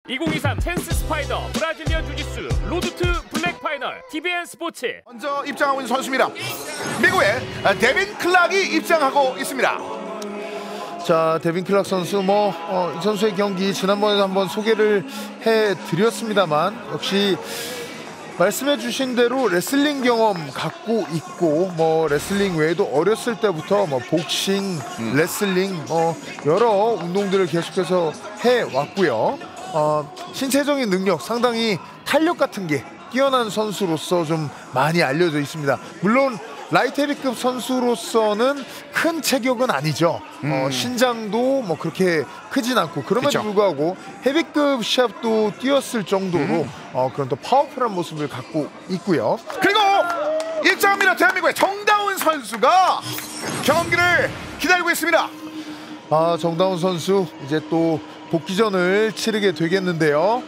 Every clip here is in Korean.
2023 찬스 스파이더 브라질리언 주짓수 로드 투 블랙 파이널 TVN 스포츠. 먼저 입장하고 있는 선수입니다. 미국의 데빈 클락이 입장하고 있습니다. 자, 데빈 클락 선수 이 선수의 경기 지난번에도 한번 소개를 해드렸습니다만 역시 말씀해주신 대로 레슬링 경험 갖고 있고 레슬링 외에도 어렸을 때부터 복싱, 레슬링 여러 운동들을 계속해서 해왔고요. 신체적인 능력 상당히 탄력 같은 게 뛰어난 선수로서 좀 많이 알려져 있습니다. 물론 라이트 헤비급 선수로서는 큰 체격은 아니죠. 신장도 그렇게 크진 않고 그럼에도 불구하고 헤비급 시합도 뛰었을 정도로 그런 또 파워풀한 모습을 갖고 있고요. 그리고 입장합니다. 대한민국의 정다운 선수가 경기를 기다리고 있습니다. 정다운 선수 이제 또 복귀전을 치르게 되겠는데요.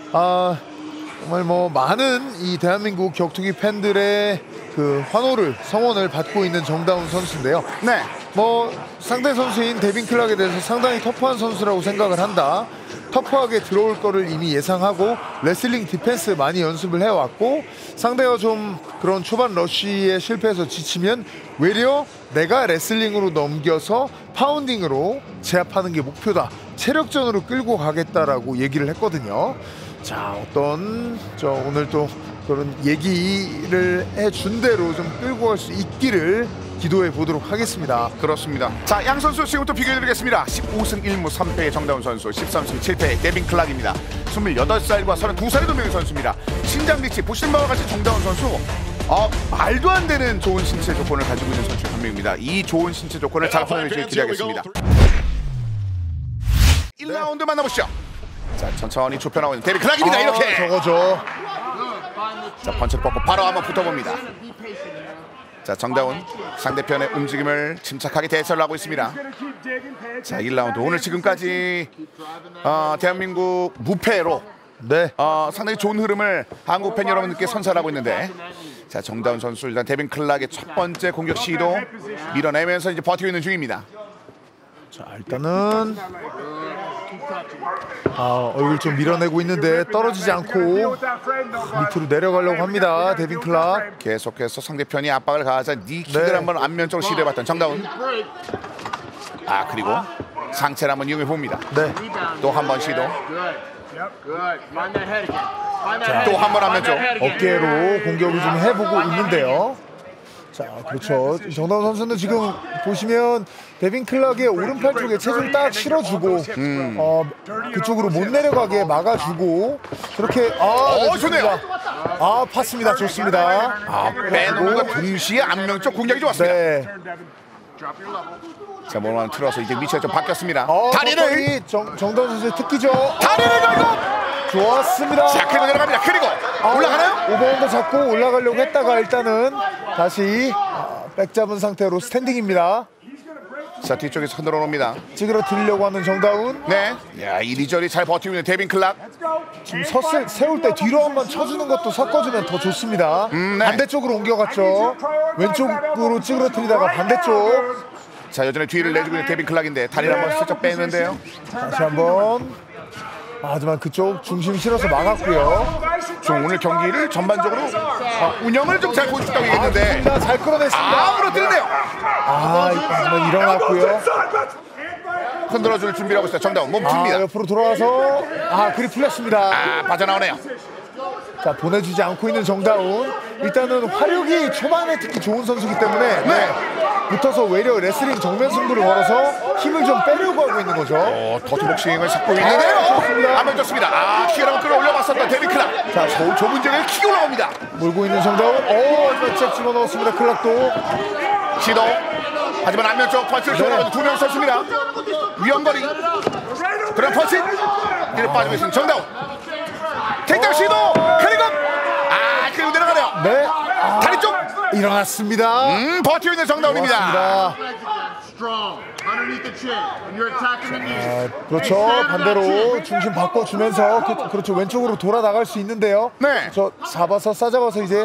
정말 많은 이 대한민국 격투기 팬들의 그 환호를 성원을 받고 있는 정다운 선수인데요. 네. 상대 선수인 데빈 클락에 대해서 상당히 터프한 선수라고 생각을 한다. 터프하게 들어올 거를 이미 예상하고 레슬링 디펜스 많이 연습을 해왔고 상대가 좀 그런 초반 러쉬에 실패해서 지치면 외려 내가 레슬링으로 넘겨서 파운딩으로 제압하는 게 목표다. 체력전으로 끌고 가겠다라고 얘기를 했거든요. 자, 오늘 또 그런 얘기를 해준 대로 좀 끌고 갈 수 있기를 기도해 보도록 하겠습니다. 그렇습니다. 자, 양 선수 지금부터 비교해드리겠습니다. 15승 1무 3패의 정다운 선수, 13승 7패의 데빈 클락입니다. 28살과 32살의 두 명의 선수입니다. 신장 리치 보시는 바와 같이 정다운 선수 말도 안 되는 좋은 신체 조건을 가지고 있는 선수 한 명입니다. 이 좋은 신체 조건을 잘 보여주길 기대하겠습니다. 1라운드 만나보시죠. 자, 천천히 좁혀나오고 있는 데빈 클락입니다. 이렇게 저거죠. 자, 펀치를 뻗고 바로 한번 붙어봅니다. 자, 정다운 상대편의 움직임을 침착하게 대처를 하고 있습니다. 자, 1라운드 오늘 지금까지 대한민국 무패로 상당히 좋은 흐름을 한국 팬 여러분들께 선사하고 있는데, 자, 정다운 선수 일단 데빈 클락의 첫 번째 공격 시도 밀어내면서 이제 버티고 있는 중입니다. 자, 일단은 얼굴 좀 밀어내고 있는데 떨어지지 않고 밑으로 내려가려고 합니다. 데빈 클락. 계속해서 상대편이 압박을 가하자 니킥을 한번 안면적으로 시도해봤던 정다운. 그리고 상체를 한번 이용해 봅니다. 또 한 번 시도. 또 한 번 안면적. 어깨로 공격을 좀 해보고 있는데요. 자, 그렇죠. 정다운 선수는 지금 보시면 데빈 클락의 오른팔 쪽에 체중 딱 실어주고 그쪽으로 못 내려가게 막아주고 그렇게 좋네요. 팠습니다. 좋습니다. 빼놓고 동시에 안면적 공격이 좋았습니다. 네. 자, 몸을 틀어서 이제 위치가 좀 바뀌었습니다. 다리를 정다운 선수의 특기죠. 다리를 걸고 좋았습니다. 자, 그리고 내려갑니다. 그리고 올라가나요? 오버핸드 잡고 올라가려고 했다가 일단은 다시 백 잡은 상태로 스탠딩입니다. 자, 뒤쪽에서 흔들어 놓습니다. 찌그러뜨리려고 하는 정다운. 네. 야, 이리저리 잘 버티고 있는 데빈 클락. 지금 세울 때 뒤로 한번 쳐주는 것도 섞어주면 더 좋습니다. 반대쪽으로 옮겨갔죠. 왼쪽으로 찌그러뜨리다가 반대쪽. 자, 여전히 뒤를 내주고 있는 데빈 클락인데 다리를 한번 슬쩍 빼는데요. 다시 한번. 하지만 그쪽 중심 실어서 막았고요. 좀 오늘 경기를 전반적으로 운영을 좀 잘 보여줬다고 얘기했는데 잘 끌어냈습니다. 끌어들이네요. 하지만 일어났고요. 흔들어줄 준비를 하고 있어요. 정다운 몸집니다. 옆으로 돌아와서 그립 풀렸습니다. 빠져나오네요. 자, 보내주지 않고 있는 정다운. 일단은 화력이 초반에 특히 좋은 선수이기 때문에 붙어서 외려 레슬링 정면 승부를 걸어서 힘을 좀 빼려고 하고 있는 거죠. 더트복싱을 잡고 있는데요. 안면 좋습니다. 킥을 한번 끌어올려봤었던 데빈 클락. 자, 좁은 지역에 킥이 올라옵니다. 몰고 있는 정다운. 잭 집어넣었습니다. 클락도 시도. 하지만 안면쪽 펀치를 돌아가는 두 명 선수입니다. 위험거리. 그런 펀치. 뒤로 빠지고 있는 정다운. 택장 시도. 그리고 그리고 내려가네요. 네. 다리 쪽 일어났습니다. 버티고 있는 정다운입니다. 그렇죠. 반대로 중심 바꿔주면서 그렇죠. 왼쪽으로 돌아 나갈 수 있는데요. 네. 싸잡아서 이제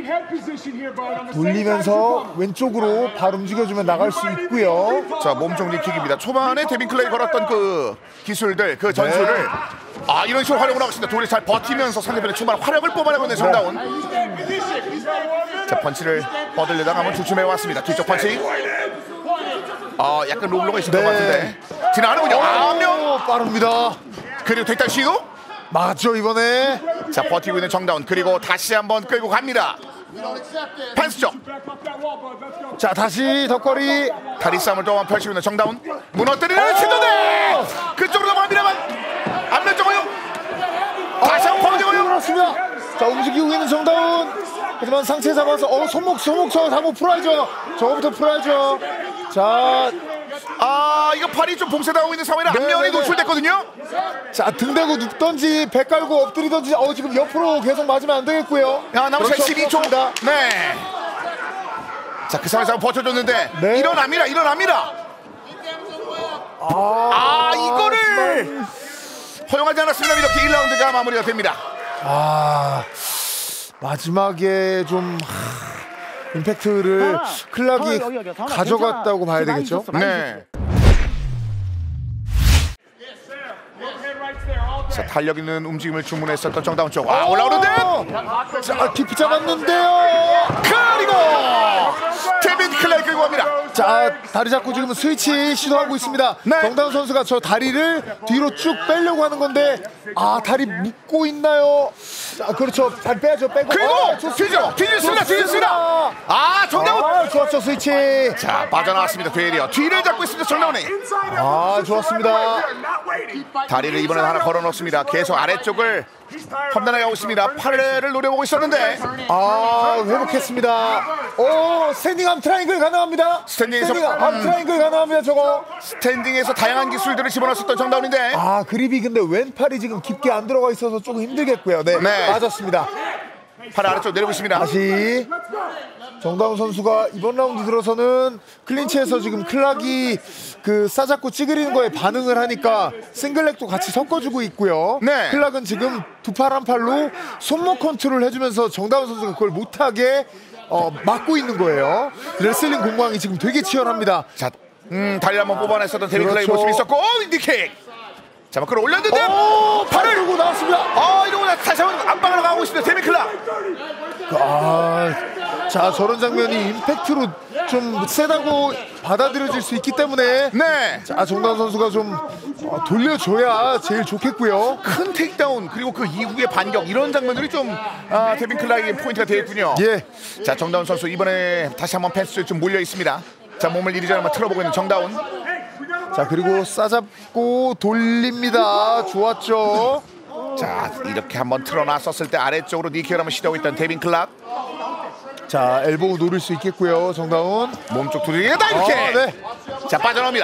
돌리면서 왼쪽으로 발 움직여주면 나갈 수 있고요. 자, 몸 정리 킥입니다. 초반에 데빈 클락이 걸었던 그 기술들, 그 전술을 아, 이런 식으로 활용을 하고 있습니다. 도일이 잘 버티면서 상대편의 충분한 화력을 뽑아내고 있는 정다운. 자, 펀치를 뻗으려다가 한번 주춤해 왔습니다. 뒤쪽 펀치. 약간 로블로가 있을 것 같은데 지나가는군요. 명 빠릅니다. 그리고 택달 시도 맞죠 이번에. 자, 버티고 있는 정다운. 그리고 다시 한번 끌고 갑니다. 펜스 쪽. 자, 다시 덕거리. 다리 싸움을 또 한번 펼치고 있는 정다운. 무너뜨리는 시도네. 그쪽으로 넘어갑니다만 안면쪽으로 다시 한번 퍼지고요. 그렇습니다. 자, 움직이고 있는 정다운. 하지만 상체 잡아서 손목 잡고 풀어야죠. 저거부터 풀어야죠. 자, 이거 팔이 좀 봉쇄당하고 있는 상황이라 안면이 노출됐거든요. 자, 등 대고 눕던지 배 깔고 엎드리던지 지금 옆으로 계속 맞으면 안 되겠고요. 남은 시간 12초. 그렇습니다. 네. 자, 그 상황에서 버텨줬는데 네. 일어납니다. 이거를 허용하지 않았습니다. 이렇게 1라운드가 마무리가 됩니다. 마지막에 좀 임팩트를 클락이 가져갔다고 봐야 되겠죠. 네. 자, 탄력 있는 움직임을 주문했었던 정다운 쪽. 올라오는데. 자, 깊이 잡았는데요. 그리고 데빈 클라이 끌고 갑니다. 자, 다리 잡고 지금 스위치 시도하고 있습니다. 네. 정다운 선수가 저 다리를 뒤로 쭉 빼려고 하는 건데 다리 묶고 있나요? 자, 그렇죠. 다리 빼야죠. 빼고. 그리고 뒤집습니다. 정다운. 좋았죠, 스위치. 자, 빠져나왔습니다. 뒤를 잡고 있습니다. 정다운이. 좋았습니다. 다리를 이번에 하나 걸어놓습니다. 계속 아래쪽을 험난하게 하고 있습니다. 팔을 노려보고 있었는데 회복했습니다. 스탠딩 암 트라이앵글 가능합니다. 스탠딩에서 암 트라이앵글 가능합니다. 저거 스탠딩에서 다양한 기술들을 집어넣었던 정다운인데 그립이 근데 왼팔이 지금 깊게 안 들어가 있어서 조금 힘들겠고요. 네. 맞았습니다. 팔 아래쪽 내리고 있습니다. 다시 정다운 선수가 이번 라운드 들어서는 클린치에서 지금 클락이 싸잡고 찌그리는 거에 반응을 하니까 싱글렉도 같이 섞어주고 있고요. 네. 클락은 지금 두 팔 한 팔로 손목 컨트롤 해주면서 정다운 선수가 그걸 못하게 막고 있는 거예요. 레슬링 공방이 지금 되게 치열합니다. 자, 다리 한번 뽑아냈었던 데빈 클라이 그렇죠. 모습이 있었고 인디킥. 자, 끌어 올렸는데 팔을 들고 나왔습니다. 이러고 다시 한번 안방으로 가고 있습니다. 데빈 클라. 자, 저런 장면이 임팩트로 좀 세다고 받아들여질 수 있기 때문에 네. 자, 정다운 선수가 좀 돌려줘야 제일 좋겠고요. 큰 테이크다운 그리고 그 이후의 반격 이런 장면들이 좀 데빈 클라이의 포인트가 되겠군요. 예. 자, 정다운 선수 이번에 다시 한번 펜스에 좀 몰려 있습니다. 자, 몸을 이리저리 한번 틀어보고 있는 정다운. 자, 그리고 싸잡고 돌립니다. 좋았죠. 자, 이렇게 한번 틀어놨었을 때 아래쪽으로 니킥을 한번 시도하고 있던 데빈 클락. 자, 엘보우 노릴 수 있겠고요. 정다운 몸쪽 두드리다 이렇게. 네. 자, 빠져나옵니다.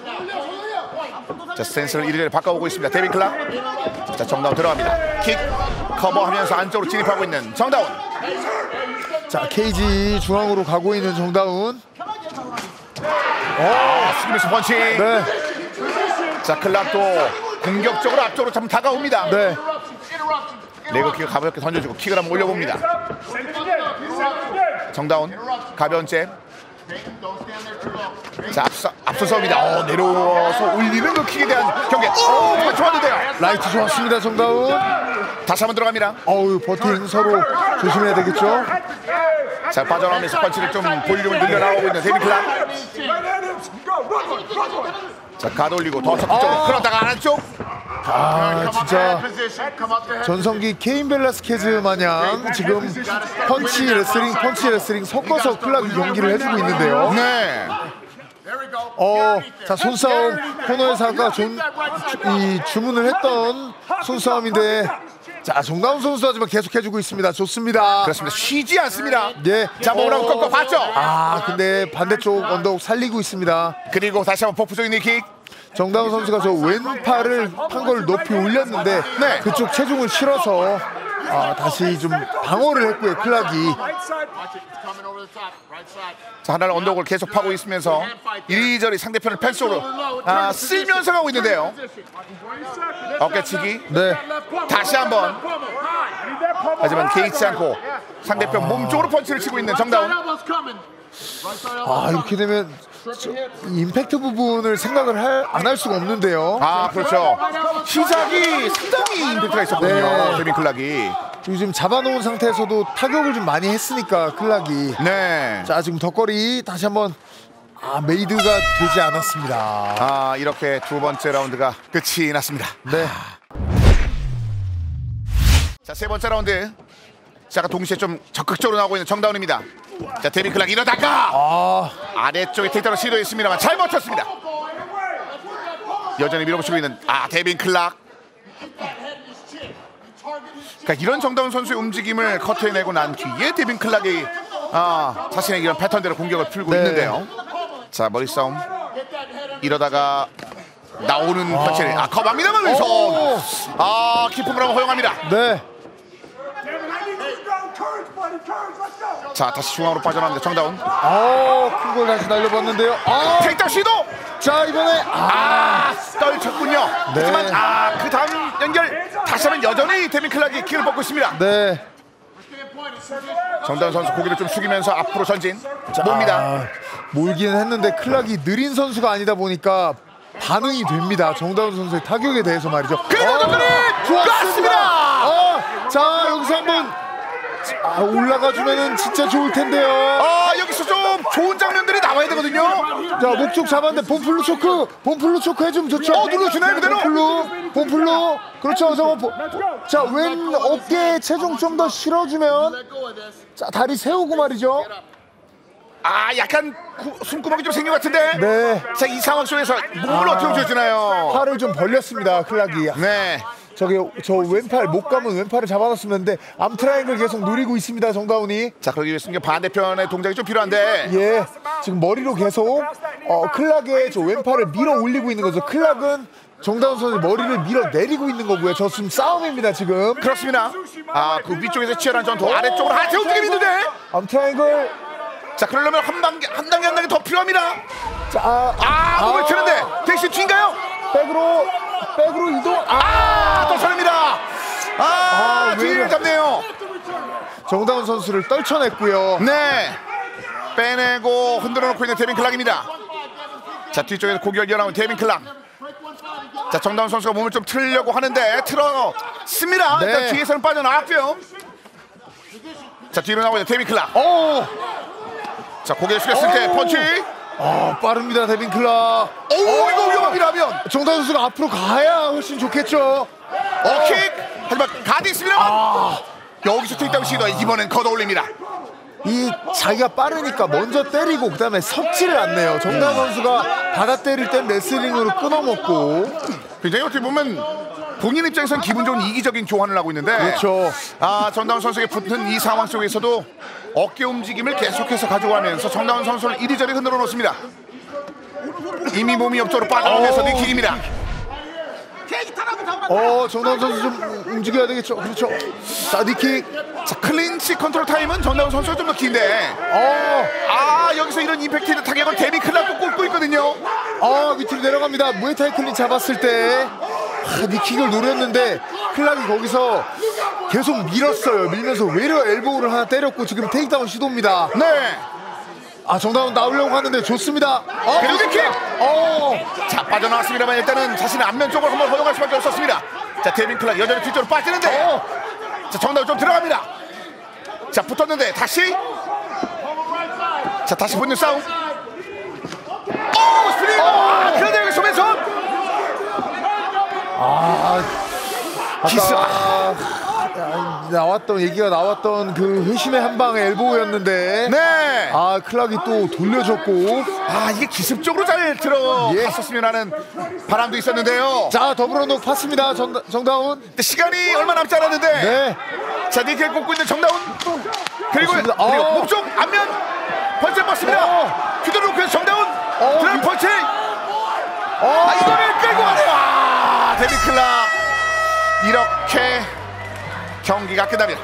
자, 스탠스를 이리저리 바꿔보고 있습니다. 데빈 클락. 자, 정다운 들어갑니다. 킥 커버하면서 안쪽으로 진입하고 있는 정다운. 자, 케이지 중앙으로 가고 있는 정다운. 스미스 펀치. 네. 자, 클락도 공격적으로 앞쪽으로 좀 다가옵니다. 네. 레그킥을 가볍게 던져주고 킥을 한번 올려봅니다. 정다운 가벼운 잽. 자, 앞서서입니다. 내려와서 올리는 그 킥에 대한 경계. 정말 좋았는데요. 라이트 좋았습니다. 정다운. 다시 한번 들어갑니다. 버팅 서로 조심해야 되겠죠. 자, 빠져나오면서 펀치를 좀 볼륨을 늘려나오고 있는 데빈 클락. 자, 가드 올리고 더 적극적으로 그러다가 안쪽. 진짜 전성기 케인 벨라스케즈 마냥 지금 펀치 레슬링 섞어서 클락이 경기를 해주고 있는데요. 네. 자, 손싸움 코너에서 아까 주문을 했던 손싸움인데 자, 정다운 선수 하지만 계속 해주고 있습니다. 좋습니다. 그렇습니다. 쉬지 않습니다. 예. 자, 몸을 한번 꺾어 봤죠. 근데 반대쪽 언덕 살리고 있습니다. 그리고 다시 한번 폭풍적인 니킥. 정다운 선수가 저 왼팔을 한 걸 높이 올렸는데 네. 그쪽 체중을 실어서 다시 좀 방어를 했고요. 클락이. 자, 하나는 언덕을 계속 파고 있으면서 이리저리 상대편을 펜스로 쓸면서 가고 있는데요. 어깨치기. 네. 다시 한번. 하지만 개의치 않고 상대편 몸쪽으로 펀치를 치고 있는 정다운. 이렇게 되면 이 임팩트 부분을 생각을 안 할 수가 없는데요. 아 그렇죠. 시작이 상당히 임팩트가 있었거든요. 네. 데빈 클락이. 요즘 잡아놓은 상태에서도 타격을 좀 많이 했으니까 클락이. 네. 자 지금 덧거리 다시 한번 메이드가 되지 않았습니다. 이렇게 두 번째 라운드가 끝이 났습니다. 네. 자, 세 번째 라운드. 자, 동시에 좀 적극적으로 나오고 있는 정다운입니다. 자, 데빈 클락 이러다가 아래쪽에 테이크다운 시도했습니다만 잘 버텼습니다. 여전히 밀어붙이고 있는 데빈 클락. 그러니까 이런 정다운 선수의 움직임을 커트해내고 난 뒤에 데빈 클락이 자신의 이런 패턴대로 공격을 풀고 있는데요. 자, 머리 싸움. 이러다가 나오는 펀치를 커버합니다만 왼손. 키프를 한번 허용합니다. 네. 자, 다시 중앙으로 빠져나옵니다. 정다운. 큰 걸 다시 날려봤는데요. 테이크다운 시도. 자 이번에 떨쳤군요. 네. 하지만 그 다음 연결 다시 하면 여전히 데빈 클락이 키를 뽑고 있습니다. 네. 정다운 선수 고개를 좀 숙이면서 앞으로 전진. 자, 봅니다. 몰기는 했는데 클락이 느린 선수가 아니다 보니까 반응이 됩니다. 정다운 선수의 타격에 대해서 말이죠. 그리고 덕분에 좋았습니다. 자 여기서 한번 올라가 주면은 진짜 좋을 텐데요. 여기서 좀 좋은 장면들이 나와야 되거든요. 자 목쪽 잡았는데 본플루 초크 해주면 좋죠. 눌러주나요 그대로? 본플루 그렇죠. 자 왼 어깨에 체중 좀 더 실어주면 자 다리 세우고 말이죠. 약간 숨구멍이 좀 생긴 것 같은데. 네. 자, 이 상황 속에서 몸을 어떻게 움직여주나요? 팔을 좀 벌렸습니다. 클락이. 네. 저 왼팔 못 감은 왼팔을 잡아놨으면 되는데 암트라이앵을 계속 노리고 있습니다. 정다운이. 자, 그러기 위해서는 반대편의 동작이 좀 필요한데. 예. 지금 머리로 계속 클락의 저 왼팔을 밀어 올리고 있는 거죠. 클락은 정다운 선수의 머리를 밀어 내리고 있는 거고요. 저 지금 싸움입니다. 지금. 그렇습니다. 그 위쪽에서 치열한 전투, 아래쪽으로 하체 움직임이 있는데. 암트라이앵을. 자, 그러려면 한 단계 더 필요합니다. 자, 몸을 치는데 대신 뒤인가요? 백으로 이동. 또 설립니다. 뒤를 잡네요. 정다운 선수를 떨쳐냈고요. 네. 빼내고 흔들어 놓고 있는 데빈 클락입니다. 자, 뒤쪽에서 고결 이어나온 데빈 클락. 자, 정다운 선수가 몸을 좀 틀려고 하는데 틀어씁니다. 네. 일단 뒤에서는 빠져나왔고요. 자, 뒤로 나오는 데빈 클락. 자, 고개를 숙였을 때 펀치. 빠릅니다. 데빈 클락. 이거 위험합니다. 하면 정다운 선수가 앞으로 가야 훨씬 좋겠죠. 킥. 하지만 가드 있습니다. 여기서 테이크다운 시도. 이번엔 걷어 올립니다. 이 자기가 빠르니까 먼저 때리고 그다음에 섭지를 않네요. 정다운 선수가 받아 때릴 땐 레슬링으로 끊어먹고. 굉장히 어떻게 보면 본인 입장에서는 기분 좋은 이기적인 교환을 하고 있는데. 그렇죠. 정다운 선수에게 붙은 이 상황 속에서도 어깨 움직임을 계속해서 가져가면서 정다운 선수를 이리저리 흔들어 놓습니다. 이미 몸이 옆쪽으로 빠져나오면서 니킥입니다. 정다운 선수 좀 움직여야 되겠죠. 그렇죠. 자, 니킥. 자, 클린치 컨트롤 타임은 정다운 선수가 좀 더 긴데. 여기서 이런 임팩트 타격을 데빈 클락도 꽂고 있거든요. 밑으로 내려갑니다. 무에타이 클린 잡았을 때 니킥을 노렸는데 클락이 거기서 계속 밀었어요. 밀면서 외려 엘보우를 하나 때렸고 지금 테이크다운 시도입니다. 네. 정다운 나오려고 하는데 좋습니다. 그리고 니킥. 자, 빠져나왔습니다만 일단은 자신의 안면 쪽을 한번 허용할 수밖에 없었습니다. 자, 데빈 클락 여전히 뒤쪽으로 빠지는데. 자, 정다운 좀 들어갑니다. 자, 붙었는데 다시. 자, 다시 붙는 싸움. 스프링. 그런데 여기 소맨손. 키스. 얘기가 나왔던 그 회심의 한 방의 엘보우였는데. 네. 클락이 또 돌려줬고. 이게 기습적으로 잘 들어갔었으면 하는 바람도 있었는데요. 자, 더불어 놓고 팠습니다. 정다운. 시간이 얼마 남지 않았는데. 네. 자, 니킥을 꽂고 있는 정다운. 그리고 목쪽 안면 펀치 맞습니다. 휘두르고 정다운. 드라이브 펀치. 이거를 끌고 가네요. 데빈 클락. 이렇게 경기가 끝납니다.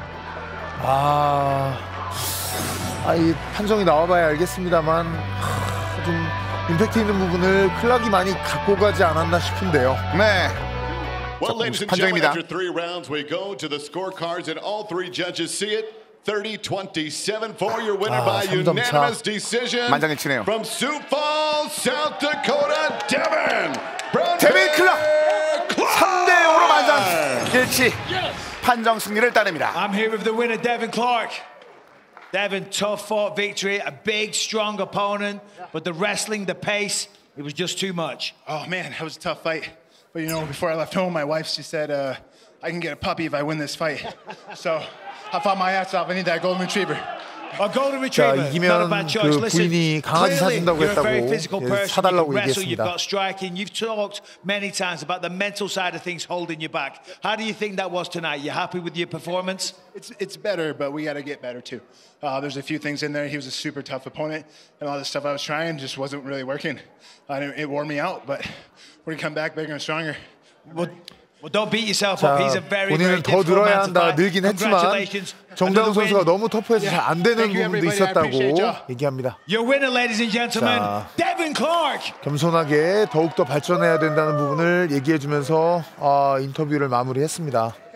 이 판정이 나와봐야 알겠습니다만 좀 임팩트 있는 부분을 클락이 많이 갖고 가지 않았나 싶은데요. 네. Well, ladies and gentlemen, after 3 rounds, we go to the scorecards, and all 3 judges see it 30-27 for your winner by 3점 차. unanimous decision. 만장일치네요. From Sioux Falls, South Dakota, Devin 클락 3대5로 만장일치 판정 승리를 따냅니다. I'm here with the winner, Devin Clark. Devin, tough fought victory, a big, strong opponent, but the wrestling, the pace, it was just too much. Oh man, that was a tough fight. But you know, before I left home, my wife, she said, I can get a puppy if I win this fight. So I fought my ass off. I need that golden retriever. A golden 자, retriever, not a 이기면 bad choice. 그 Listen, 부인이 강아지 clearly 사준다고 you're a very 했다고 physical person. You 사달라고 can wrestle, you've 얘기했습니다. got striking. You've talked many times about the mental side of things holding you back. How do you think that was tonight? You happy with your performance? It's better, but we got to get better too. There's a few things in there. He was a super tough opponent, and all the stuff I was trying just wasn't really working. It wore me out, but we're gonna come back bigger and stronger. Well, don't beat yourself up. He's a very, 본인은 very 더 difficult 늘어야 man to 한다 fight. 늘긴 했지만 Congratulations. 정다운 Another 선수가 win. 너무 터프해서 잘 안 되는 Thank you, 부분도 everybody. I 있었다고 appreciate y'all. 얘기합니다. Your winner, ladies and gentlemen, 자. Devin Clark. 겸손하게 더욱더 발전해야 된다는 부분을 얘기해주면서 인터뷰를 마무리했습니다.